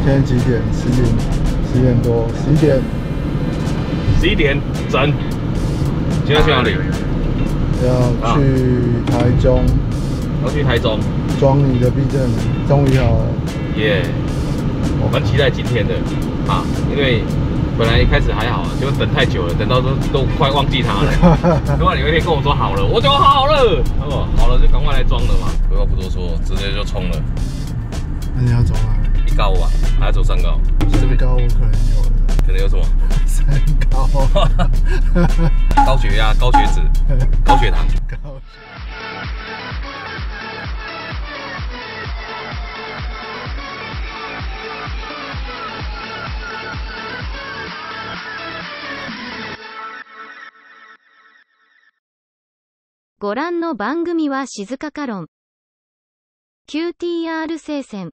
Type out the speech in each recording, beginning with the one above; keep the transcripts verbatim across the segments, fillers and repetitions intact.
现在几点？十点，十点多，十一点。 十一点整。现在去哪里？ 要去台中。 要去台中。 装你的避震，终于好了。 耶！我蛮期待今天的啊，因为本来一开始还好，结果等太久了，等到都都快忘记它了。如果你有一天跟我说好了，我就好了，哦，好了就赶快来装了嘛。废话不多说，直接就冲了。 那你要走哪里？ 一高吧，还要走三高？ 三高我可能有了。 可能有什么？ 三高。 高血压、高血脂、高血糖。高ご覧の番組は静かカロン キューティーアール 聖戦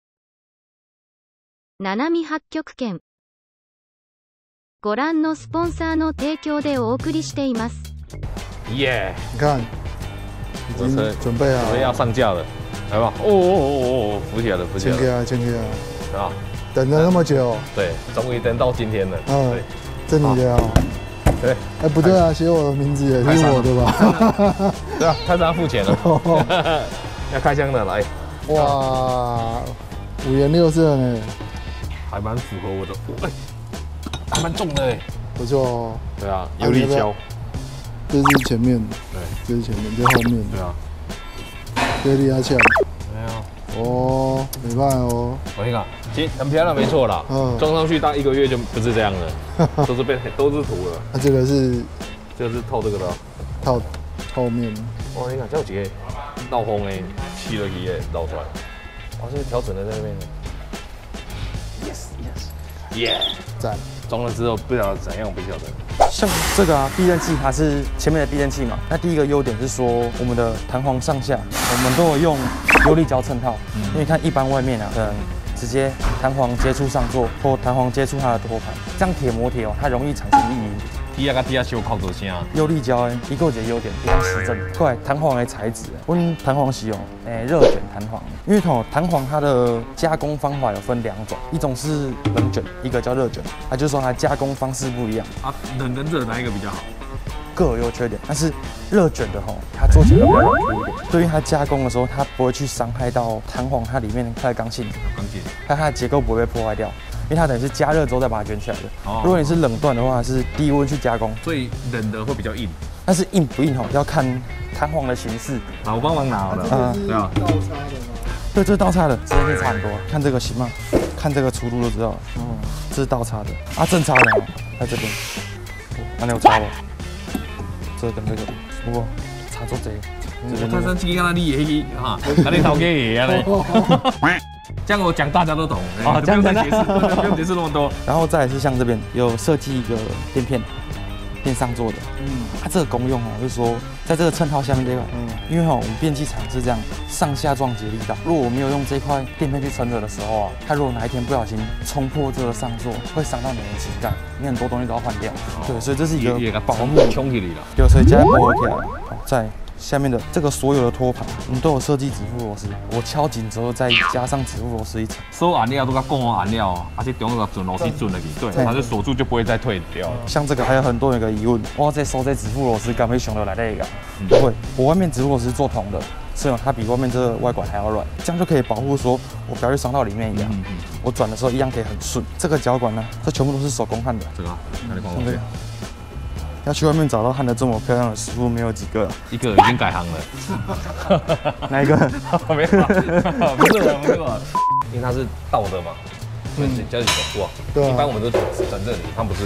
七海八極拳ご覧のスポンサーの提供でお送りしています。 耶！ 你看，已经准备好了， 准备要上架了，来吧！哦哦哦哦，浮起来了，浮起来了， 签给啊，签给啊！ 啊， 等了那么久， 对，终于等到今天了。 嗯， 对， 这你的哦。 对， 哎，不对啊，写我的名字也是我的吧？ 对啊，泰山付钱了，要开箱的来。 哇，五颜六色呢， 还蛮符合我的，哎，还蛮重的哎， 不错哦。 对啊，有力胶。 这是前面， 对， 这是前面，这是后面。 对啊， 这是压枪。 没有。 哦，没办法哦。 我跟你讲，其实很漂亮，没错啦。嗯。装上去当一个月就不是这样了，都是被都是涂了。 那这个是， 这个是透这个的。 透透面。 哇，你看，这有几个绕风诶，吸了几个绕出来。哇，这个调整的在那边。Yes yes。耶！赞。装了之后不晓得怎样，不晓得。 像这个啊，避震器它是前面的避震器嘛。那第一个优点是说，我们的弹簧上下，我们都有用优力胶衬套。嗯。因为看一般外面啊，可能直接弹簧接触上座，或弹簧接触它的托盘，这样铁磨铁哦，它容易产生异音。 底下甲底下小靠多声。 优力胶诶，一个一个优点，比较实证。过来弹簧的材质，我们弹簧是用诶热卷弹簧，因为吼弹簧它的加工方法有分两种，一种是冷卷，一个叫热卷。它就是说它加工方式不一样啊。冷跟热哪一个比较好？ 各有优缺点，但是热卷的吼，它做起来比较软一点，对于它加工的时候，它不会去伤害到弹簧它里面它的刚性， 刚性， 它它的结构不会被破坏掉。因为它等于是加热之后再把它卷起来的。哦。如果你是冷锻的话，是低温去加工， 所以冷的会比较硬。 但是硬不硬吼，要看弹簧的形式。 好，我帮忙拿好了。 嗯，对啊。倒插的吗？ 对，这是倒插的，直接是差很多。看这个型吗？看这个粗度就知道了。哦，这是倒插的。啊，正插的哦，在这边。那你有插吗？这跟这个，不过差做这个。 泰山机啊，你也去哈，跟你头家也啊嘞。这样我讲大家都懂，啊，这样再解释，不用解释那么多。 然后再来是像这边有设计一个垫片，垫上座的，嗯，它这个功用哦，就是说在这个衬套下面这块，嗯，因为哈我们变气厂是这样上下撞击力道，如果我没有用这块垫片去撑着的时候啊，它如果哪一天不小心冲破这个上座，会伤到你的膝盖，你很多东西都要换掉。对，所以这是一个保护， 冲起来了， 对，所以加保起来，在。下面的这个所有的托盘，我们都有设计指腹螺丝，我敲紧之后再加上指腹螺丝一层。 所有按料都甲共按料，而且中个准螺丝准了去，对，它就锁住就不会再退掉。 像这个还有很多人有个疑问，我在收这指腹螺丝，敢会熊得来那个？不会，我外面指腹螺丝做铜的，所以它比外面这个外管还要软，这样就可以保护说我不要去伤到里面一样。嗯嗯、我转的时候一样可以很顺。这个脚管呢，这全部都是手工焊的。 这个，那你看我这个。 要去外面找到焊得这么漂亮的师傅，没有几个， 一个已经改行了。 哪一个？ 没有，不是我，不是我，因为它是倒的嘛，所以加起手哇。对。一般我们都整这里，它不是。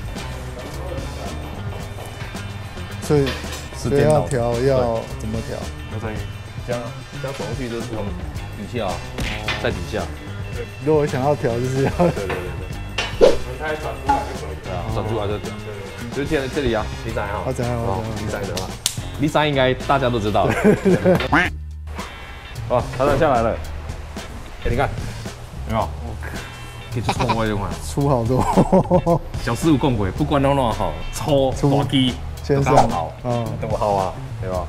所以，所以要调要怎么调？ 要这样，这样这样走上去就是从底下，在底下。 对。如果想要调，就是要。 对对对对。它转出来就可以。对啊，转出来就调。就是现在这里啊，你仔哈， 我仔我仔， 你仔的话，你仔应该大家都知道了。哦，它转下来了，哎，你看，有没有？可以去冲位的嘛， 粗好多。 小师傅讲过，不管弄弄好，粗大机先上好， 嗯， 都好啊，对吧？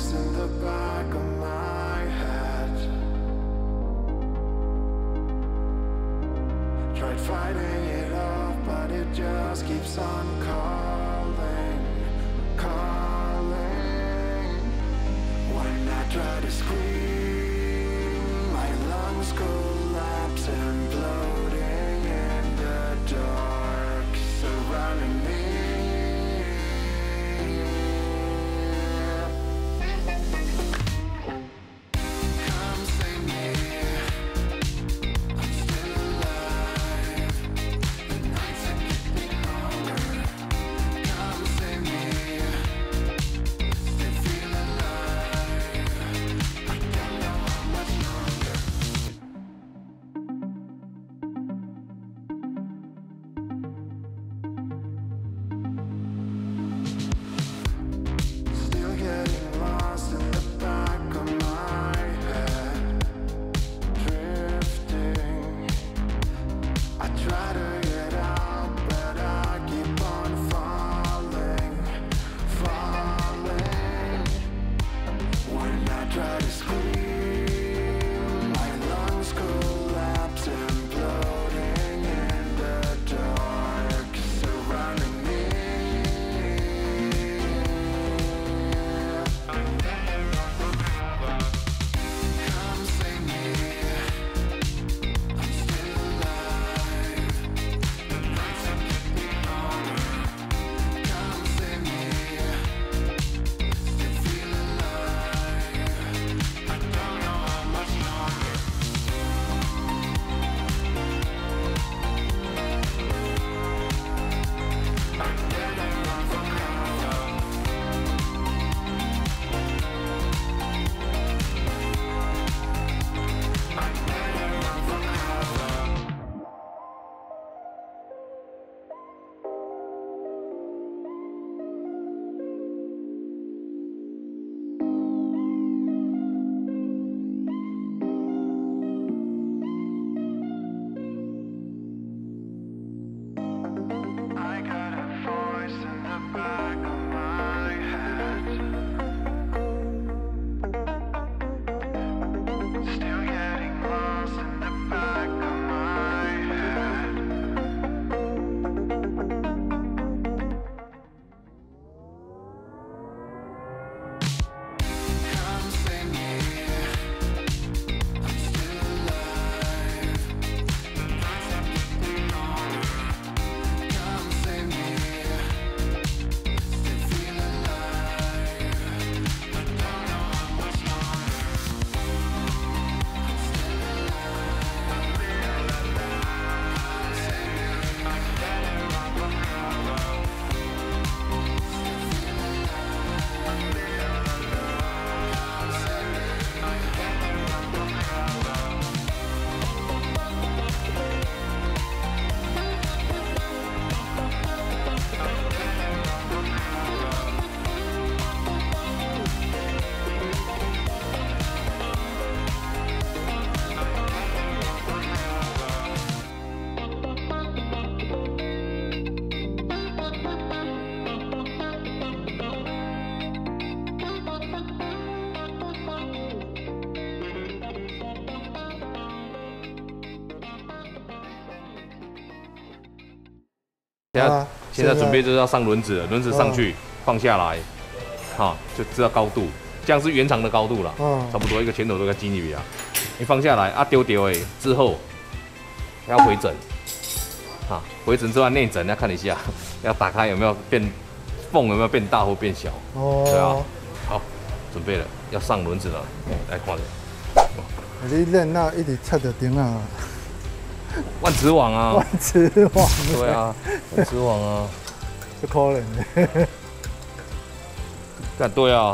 现在现在准备就是要上轮子了，轮子上去放下来，哈，就知道高度，这样是原厂的高度了，差不多一个拳头都要进去啊。你放下来啊，丢丢哎，之后要回整，啊，回整之后内整要看一下，要打开有没有变缝有没有变大或变小，哦，对啊，好，准备了，要上轮子了，来看着。 你练那一直插着钉啊。 万磁网啊！ 万磁网， 对啊，万磁网啊， 这可怜的。 干对啊。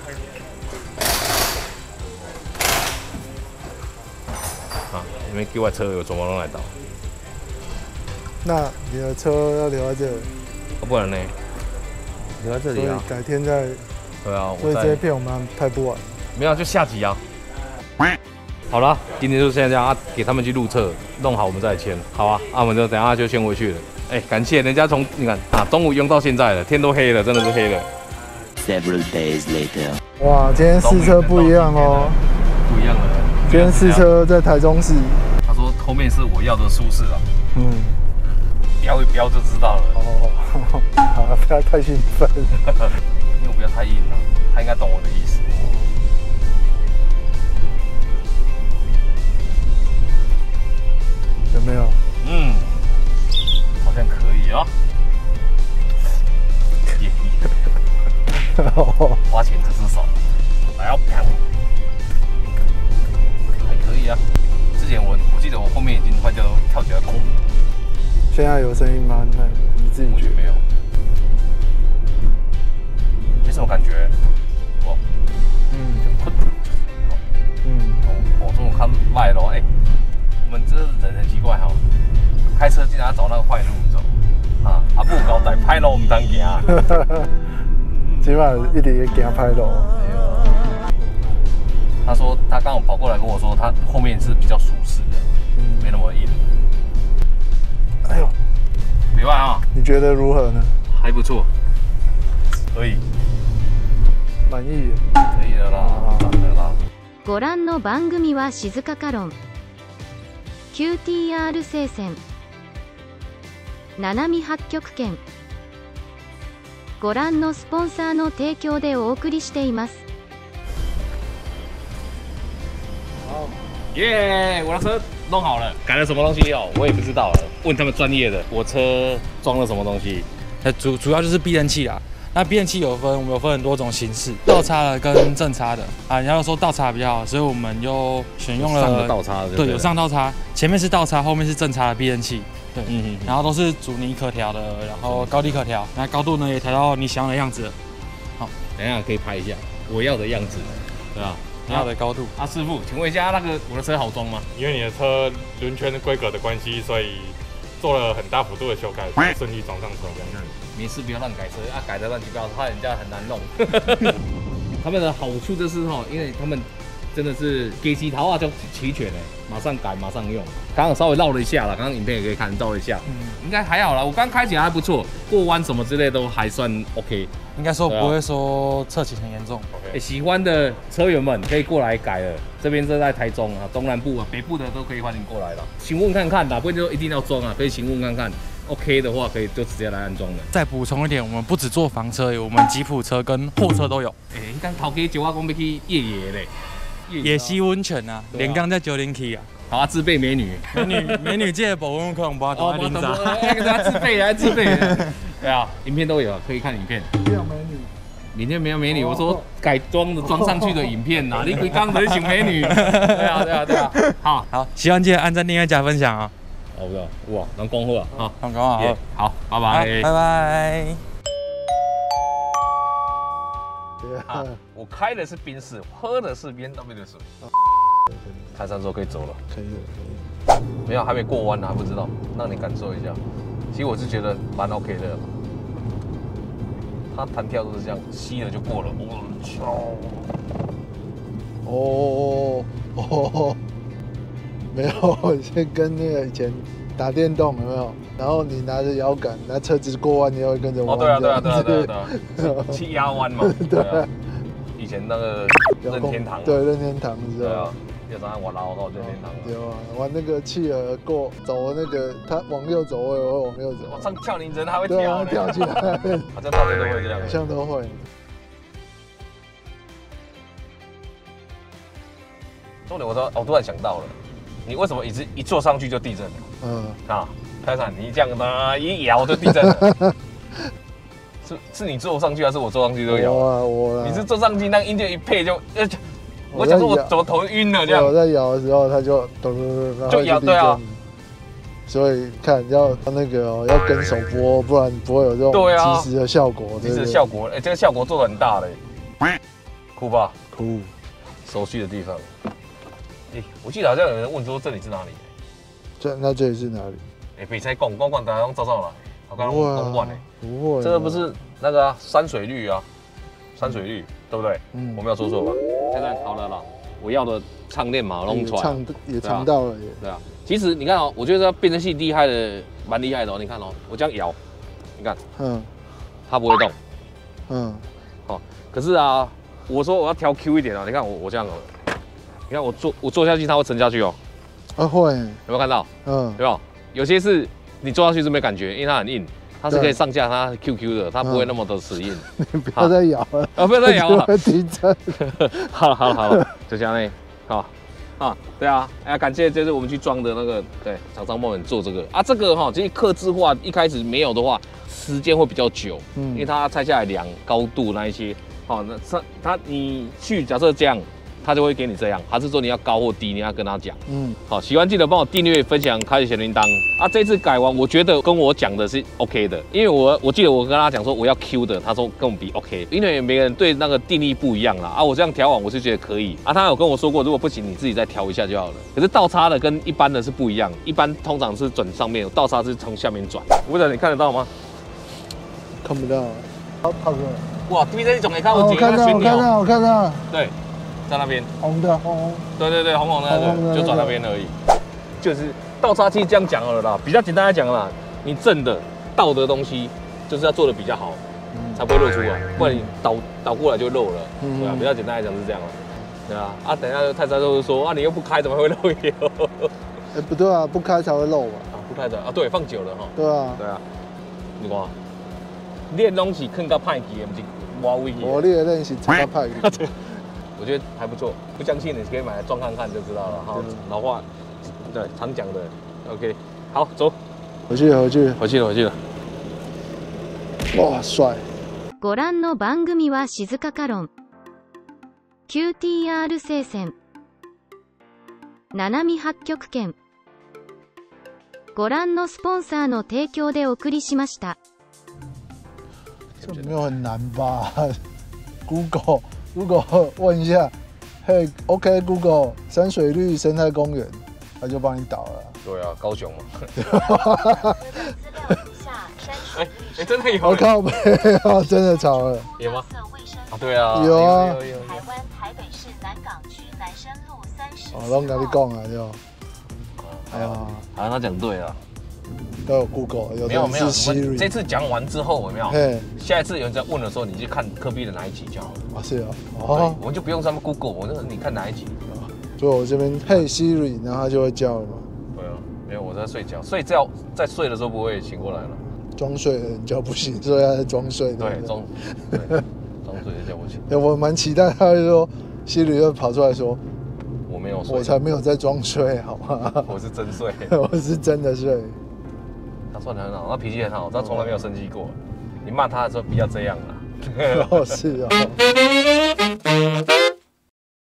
啊，你们叫我车有怎么弄来倒？ 那你的车要留在这里， 不然呢？留在这里啊。 改天再。 对啊， 所以这一片我们拍不完。 没有，就下集啊。好了，今天就先这样啊，给他们去路测，弄好我们再签，好啊。啊，我们就等下就先回去了。哎、欸，感谢人家从你看啊，中午用到现在了，天都黑了，真的是黑了。 Several days later. 哇，今天试车不一样哦， 不一样了。 今天试车在台中市。 他说后面是我要的舒适啊， 嗯， 标一标就知道了。 哦，好了，不要太兴奋， 因为我不要太硬了，他应该懂我的意思。 有没有？ 嗯，好像可以哦。耶！花钱这只手，来哦，啪！还可以啊。之前我我记得我后面已经快掉跳起来空。 现在有声音吗？那你自己觉得？ 没有，没什么感觉。哇， 嗯， 嗯，我这种看卖咯，哎，我们这人很奇怪哈，开车经常找那个坏路走，啊，啊不交代，歹路唔当行。 起码一直给他拍路。 他说他刚好跑过来跟我说，他后面是比较舒适的，嗯、没那么硬。 哎呦， 没办啊！ 你觉得如何呢？ 还不错，可以， 满意， 可以的啦，赞的啦。 ご覧の番組は静かカロン キューティーアール 聖戦七海八極拳ご覧のスポンサーの提供でお送りしています。 耶！ 我的车弄好了，改了什么东西哦？我也不知道了，问他们专业的。我车装了什么东西？ 那主主要就是避震器啦。那避震器有分，我们有分很多种形式，倒插的跟正插的啊。你要说倒插比较好，所以我们又选用了上的倒插的， 对，有上倒插，前面是倒插，后面是正插的避震器。对， 嗯嗯， 然后都是阻尼可调的，然后高低可调，那高度呢也调到你想要的样子了。 好，等一下可以拍一下我要的样子，对吧？ 你要的高度。 啊，师傅，请问一下，那个我的车好装吗？ 因为你的车轮圈规格的关系，所以做了很大幅度的修改，才顺利装上车这样。 没事，不要乱改车啊，改的乱七八糟，怕人家很难弄。他们的好处就是哈，因为他们真的是给机桃啊就齐全哎，马上改马上用。刚刚稍微绕了一下了，刚刚影片也可以看绕了一下，嗯，应该还好啦。我刚开起来还不错，过弯什么之类都还算 OK。 应该说不会说侧倾很严重。 欸、喜欢的车友们可以过来改了，这边是在台中啊，中南部啊、北部的都可以欢迎过来了。询问看看啦，不然就一定要装啊，可以询问看看。OK 的话，可以就直接来安装了。 再补充一点，我们不只做房车，我们吉普车跟货车都有。 哎、欸，刚头家叫我讲要去夜野嘞， 野溪温泉啊，连江在九零 K 啊。 好啊，自备美女， 美女美女界的保温可能不要多零杂， 那个他自备还自备。对啊，影片都有，可以看影片。 没有美女。 里面没有美女，我说改装的装上去的影片呐，你鬼刚才请美女。对啊，对啊，对啊。好， 好，喜欢记得按赞、订阅、加分享啊。 好的，哇，能恭贺啊，好， 能恭贺， 好，拜拜， 拜拜。 啊，我开的是宾士，喝的是 B M W 的水。开山之后可以走了， 可以了，可以。 没有，还没过弯呢，还不知道，让你感受一下。其实我是觉得蛮 OK 的。它弹跳都是这样，吸了就过了。 哦哦，没有，先跟那个以前打电动有没有？然后你拿着摇杆，那车子过弯，你要跟着弯。 哦，对啊，对啊，对啊，对啊，对啊，气压弯嘛。对啊。以前那个任天堂。 对，任天堂知道。 对啊。要怎样玩老到任天堂？ 对啊，玩那个企鹅过走那个，它往右走，我也会往右走。 往上跳，你人还会跳， 跳起来。 好像大家都会这样。 好像都会。 重点我说，我突然想到了，你为什么一直一坐上去就地震了？嗯。啊，开伞，你这样的一摇就地震了。是是你坐上去还是我坐上去都摇？ 我啊我啊。 你是坐上去，那音乐一配就呃。我想说，我怎么头晕了这样？ 我在摇的时候，它就咚咚咚， 就摇对啊。 所以看要那个哦，要跟手播，不然不会有这种及时的效果。 及时的效果，哎，这个效果做得很大嘞。酷吧？ 酷。 熟悉的地方。哎，我记得好像有人问说这里是哪里？ 这那这里是哪里？ 哎，北菜逛逛逛，大家用照照了。好，刚刚逛逛嘞。 不会。 这个不是那个山水绿啊，山水绿。对不对？嗯，我没有说错吧？现在好了啦，我要的唱练马龙船唱也唱到了耶。 对啊，其实你看哦，我觉得变声器厉害的，蛮厉害的哦。你看哦，我这样摇，你看，嗯，它不会动，嗯，哦，可是啊， 我说我要调 Q 一点啊，你看我我这样哦，你看我坐我坐下去它会沉下去哦。 啊会，有没有看到？ 嗯， 对吧？有些是你坐下去是没感觉，因为它很硬，它是可以上下它 Q Q 的，它不会那么的死硬。 你不要再摇了， 啊，不要再摇了， 会提振。 好了好了好了，就这样嘞，好。啊，对啊，哎呀，感谢这是我们去装的那个，对，厂商帮我们做这个啊，这个哈，其实客制化一开始没有的话，时间会比较久，嗯，因为它拆下来量高度那一些，好，那它它你去假设这样，它就会给你这样，还是说你要高或低，你要跟他讲，嗯，好，喜欢记得帮我订阅、分享、开启小铃铛啊。这次改完，我觉得跟我讲的是 OK 的，因为我我记得我跟他讲说我要 Q 的，他说跟我比 OK， 因为每个人对那个定义不一样啦啊，我这样调完我是觉得可以啊，他有跟我说过，如果不行你自己再调一下就好了。可是倒插的跟一般的是不一样，一般通常是转上面，倒插是从下面转。吴总，你看得到吗？ 看不到，好跑过来。 哇，对面这种你看我我看到，我看到，我看到， 对。在那边， 红的红红， 对对对，红红的那个就转那边而已。就是倒插其实这样讲好了啦，比较简单来讲啦，你正的倒的东西就是要做的比较好，才不会露出来，不然你倒倒过来就漏了，对啊，比较简单来讲是这样了，对啊。啊，等一下泰山就会说啊，你又不开怎么会漏油？ 哎，不对啊，不开才会漏嘛。 啊，不开的啊，对，放久了哈。 对啊， 对啊。你看，练东西更加派气，不是挖危险。 我练练习才派气。 我觉得还不错，不相信你可以买来装看看就知道了。好，老话，对，常讲的。OK， 好，走， 回去回去回去了回去了。 哇，帅！ ご覧の番組は静か論 キューティーアール 聖戦七海八極拳ご覧のスポンサーの提供でお送りしました。 这没有很难吧 ？Google。Google 问一下，嘿 ，OK Google 山水绿生态公园，他就帮你导了。 对啊，高雄嘛。哎哎，真的有！ 我靠，没有，真的吵了。 有吗？啊，对啊， 有啊。 台湾台北市南港区南山路三十。 哦，拢跟你讲啊，就。哎呀， 好像他讲对了。 都有 Google， 有的是 Siri。 这次讲完之后，有没有？ 嘿， 下一次有人在问的时候，你去看科比的哪一集就好了。 啊，是啊。 哦，我们就不用上面 Google， 我那个你看哪一集？ 就我这边嘿 Siri， 然后它就会叫了嘛。 对啊，没有我在睡觉，睡觉在睡的时候不会醒过来了。 装睡的人叫不醒，所以他在装睡。 对，装装睡就叫不醒。 哎，我蛮期待他会说 Siri 就跑出来说。 我没有睡， 我才没有在装睡，好吗？ 我是真睡， 我是真的睡。 他算得很好，他脾气很好，他从来没有生气过。你骂他的时候不要这样啦。 哦，是哦。